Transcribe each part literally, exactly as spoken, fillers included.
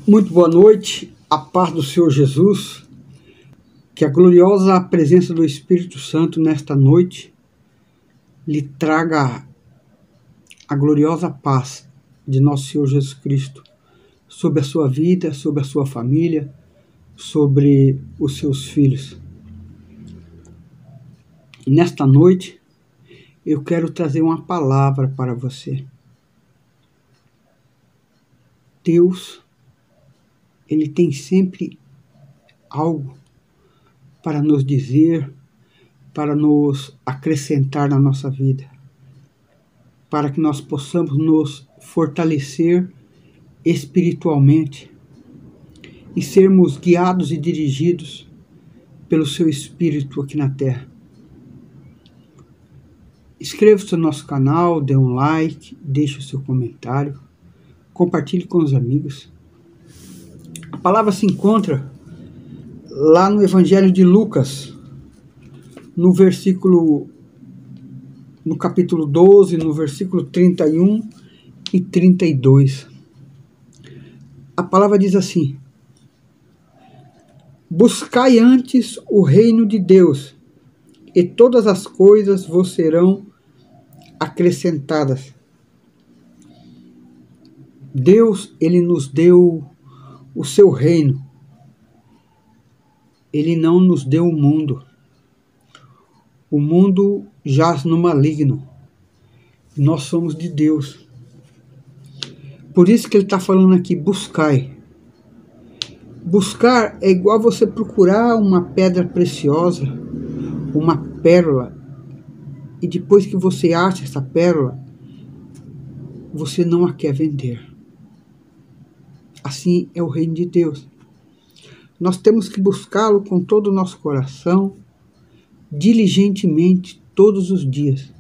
Muito boa noite, a paz do Senhor Jesus, que a gloriosa presença do Espírito Santo nesta noite lhe traga a gloriosa paz de nosso Senhor Jesus Cristo sobre a sua vida, sobre a sua família, sobre os seus filhos. E nesta noite eu quero trazer uma palavra para você. Deus, Ele tem sempre algo para nos dizer, para nos acrescentar na nossa vida, para que nós possamos nos fortalecer espiritualmente e sermos guiados e dirigidos pelo seu Espírito aqui na Terra. Inscreva-se no nosso canal, dê um like, deixe o seu comentário, compartilhe com os amigos. A palavra se encontra lá no Evangelho de Lucas, no versículo, no capítulo doze, no versículo trinta e um e trinta e dois. A palavra diz assim: buscai antes o reino de Deus, e todas as coisas vos serão acrescentadas. Deus, Ele nos deu o seu reino. Ele não nos deu o mundo. O mundo jaz no maligno. Nós somos de Deus. Por isso que ele está falando aqui, buscai. Buscar é igual você procurar uma pedra preciosa, uma pérola, e depois que você acha essa pérola, você não a quer vender. Assim é o reino de Deus. Nós temos que buscá-lo com todo o nosso coração, diligentemente, todos os dias.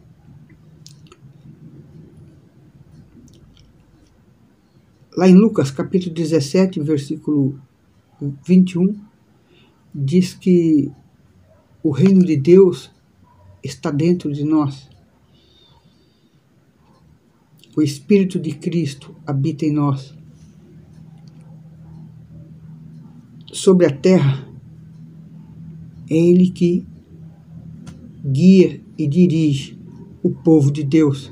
Lá em Lucas, capítulo dezessete, versículo vinte e um, diz que o reino de Deus está dentro de nós. O Espírito de Cristo habita em nós. Sobre a terra, é Ele que guia e dirige o povo de Deus.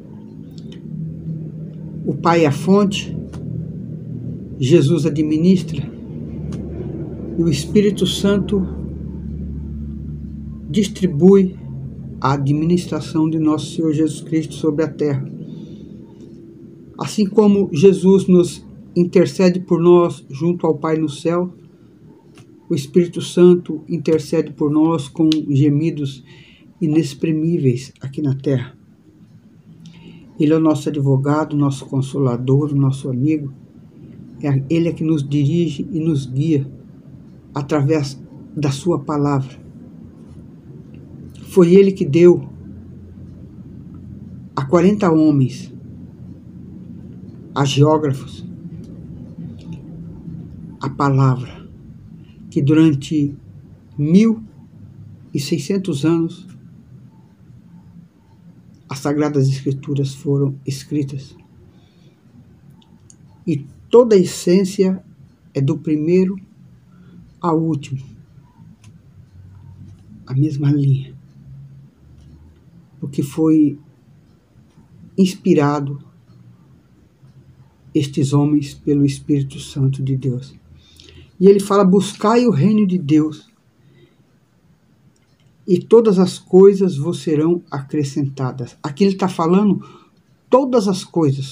O Pai é a fonte, Jesus administra, e o Espírito Santo distribui a administração de nosso Senhor Jesus Cristo sobre a terra. Assim como Jesus nos intercede por nós junto ao Pai no céu, o Espírito Santo intercede por nós com gemidos inexprimíveis aqui na terra. Ele é o nosso advogado, nosso consolador, nosso amigo. Ele é que nos dirige e nos guia através da sua palavra. Foi Ele que deu a quarenta homens, a geógrafos, a palavra, que durante mil e seiscentos anos as Sagradas Escrituras foram escritas. E toda a essência é do primeiro ao último. A mesma linha. Porque foi inspirado estes homens pelo Espírito Santo de Deus. E ele fala, buscai o reino de Deus, e todas as coisas vos serão acrescentadas. Aqui ele está falando todas as coisas.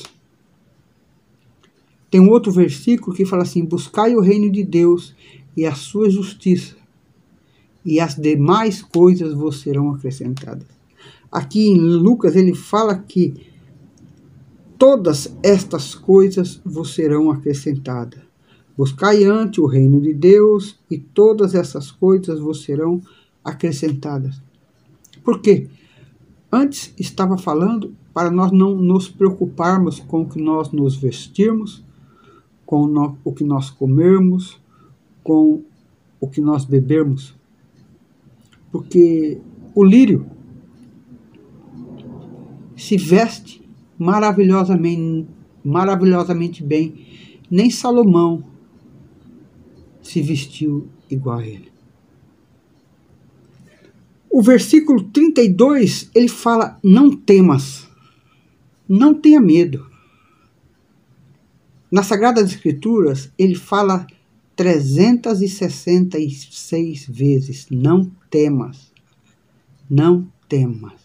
Tem um outro versículo que fala assim, buscai o reino de Deus e a sua justiça, e as demais coisas vos serão acrescentadas. Aqui em Lucas ele fala que todas estas coisas vos serão acrescentadas. Buscai antes o reino de Deus e todas essas coisas vos serão acrescentadas. Por quê? Antes estava falando para nós não nos preocuparmos com o que nós nos vestirmos, com o que nós comermos, com o que nós bebermos. Porque o lírio se veste maravilhosamente, maravilhosamente bem. Nem Salomão, se vestiu igual a ele. O versículo trinta e dois, ele fala, não temas, não tenha medo. Nas Sagradas Escrituras, ele fala trezentas e sessenta e seis vezes, não temas, não temas.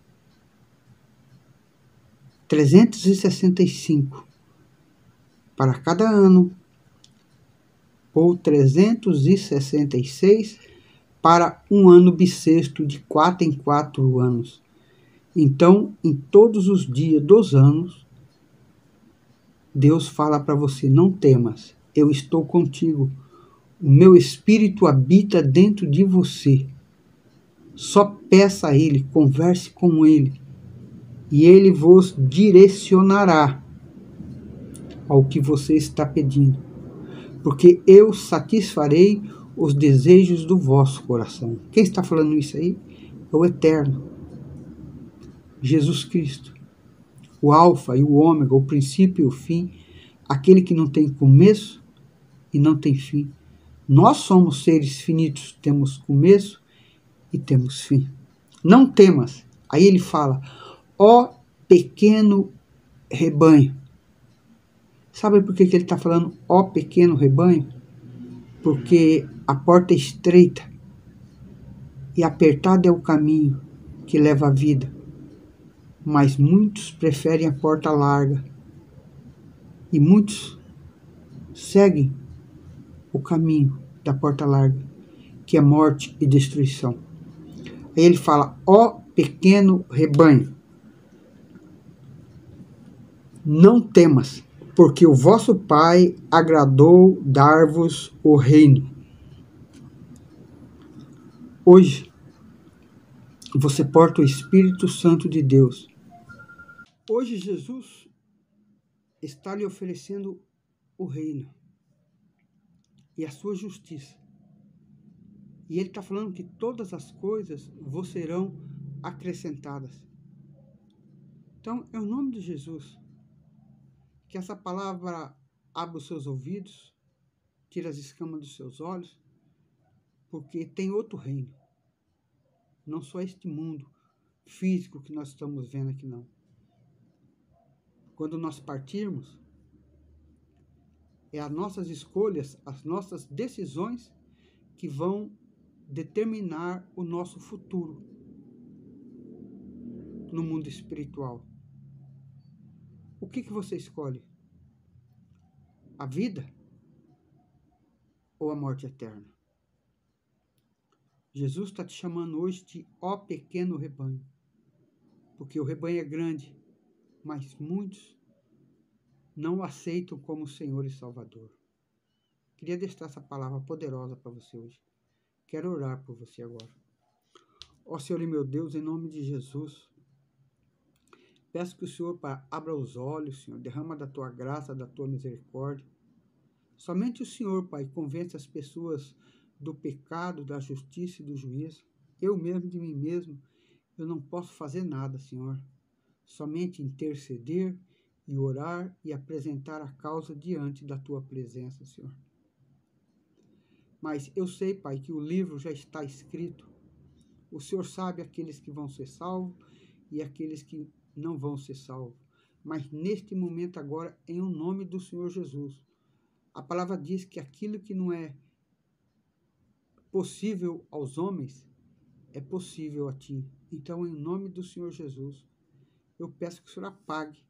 trezentos e sessenta e cinco para cada ano, ou trezentos e sessenta e seis para um ano bissexto de quatro em quatro anos. Então, em todos os dias dos anos, Deus fala para você, não temas, eu estou contigo. O meu Espírito habita dentro de você. Só peça a Ele, converse com Ele, e Ele vos direcionará ao que você está pedindo. Porque eu satisfarei os desejos do vosso coração. Quem está falando isso aí? É o Eterno, Jesus Cristo, o Alfa e o Ômega, o princípio e o fim, aquele que não tem começo e não tem fim. Nós somos seres finitos, temos começo e temos fim. Não temas. Aí ele fala, ó pequeno rebanho. Sabe por que, que ele está falando, ó pequeno rebanho? Porque a porta é estreita e apertado é o caminho que leva à vida. Mas muitos preferem a porta larga. E muitos seguem o caminho da porta larga, que é morte e destruição. Aí ele fala, ó pequeno rebanho, não temas, porque o vosso Pai agradou dar-vos o reino. Hoje, você porta o Espírito Santo de Deus. Hoje, Jesus está lhe oferecendo o reino e a sua justiça. E ele está falando que todas as coisas vos serão acrescentadas. Então, é o nome de Jesus. Que essa palavra abra os seus ouvidos, tira as escamas dos seus olhos, porque tem outro reino. Não só este mundo físico que nós estamos vendo aqui, não. Quando nós partirmos, é as nossas escolhas, as nossas decisões que vão determinar o nosso futuro no mundo espiritual. O que, que você escolhe? A vida ou a morte eterna? Jesus está te chamando hoje de ó pequeno rebanho, porque o rebanho é grande, mas muitos não o aceitam como Senhor e Salvador. Queria deixar essa palavra poderosa para você hoje. Quero orar por você agora. Ó Senhor e meu Deus, em nome de Jesus, peço que o Senhor, Pai, abra os olhos, Senhor, derrama da Tua graça, da Tua misericórdia. Somente o Senhor, Pai, convence as pessoas do pecado, da justiça e do juízo. Eu mesmo, de mim mesmo, eu não posso fazer nada, Senhor. Somente interceder e orar e apresentar a causa diante da Tua presença, Senhor. Mas eu sei, Pai, que o livro já está escrito. O Senhor sabe aqueles que vão ser salvos e aqueles que não vão ser salvos. Mas neste momento agora, em o nome do Senhor Jesus, a palavra diz que aquilo que não é possível aos homens é possível a Ti. Então, em nome do Senhor Jesus, eu peço que o Senhor apague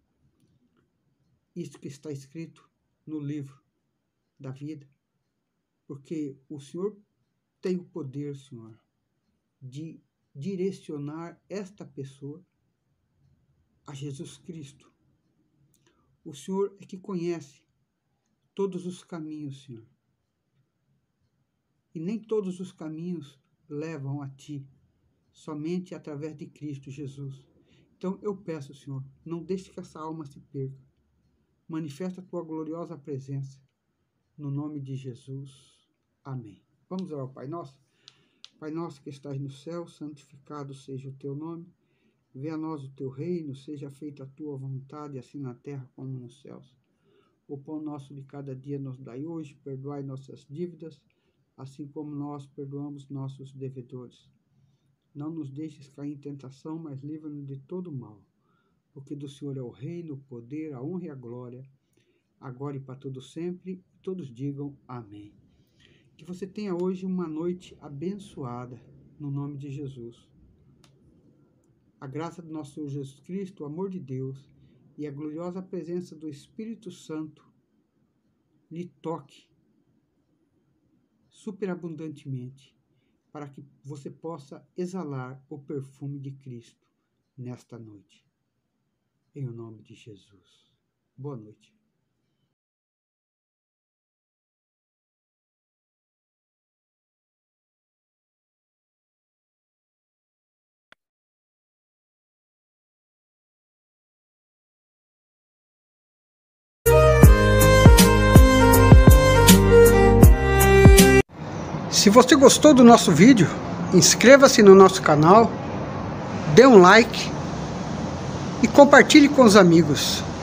isso que está escrito no livro da vida, porque o Senhor tem o poder, Senhor, de direcionar esta pessoa a Jesus Cristo. O Senhor é que conhece todos os caminhos, Senhor. E nem todos os caminhos levam a Ti, somente através de Cristo Jesus. Então eu peço, Senhor, não deixe que essa alma se perca. Manifesta a Tua gloriosa presença. No nome de Jesus. Amém. Vamos orar ao Pai Nosso. Pai nosso que estás no céu, santificado seja o Teu nome. Venha a nós o Teu reino, seja feita a Tua vontade, assim na terra como nos céus. O pão nosso de cada dia nos dai hoje, perdoai nossas dívidas, assim como nós perdoamos nossos devedores. Não nos deixes cair em tentação, mas livra-nos de todo mal. Porque do Senhor é o reino, o poder, a honra e a glória, agora e para todo sempre. Todos digam amém. Que você tenha hoje uma noite abençoada, no nome de Jesus. A graça do nosso Senhor Jesus Cristo, o amor de Deus e a gloriosa presença do Espírito Santo lhe toque superabundantemente, para que você possa exalar o perfume de Cristo nesta noite. Em nome de Jesus. Boa noite. Se você gostou do nosso vídeo, inscreva-se no nosso canal, dê um like e compartilhe com os amigos.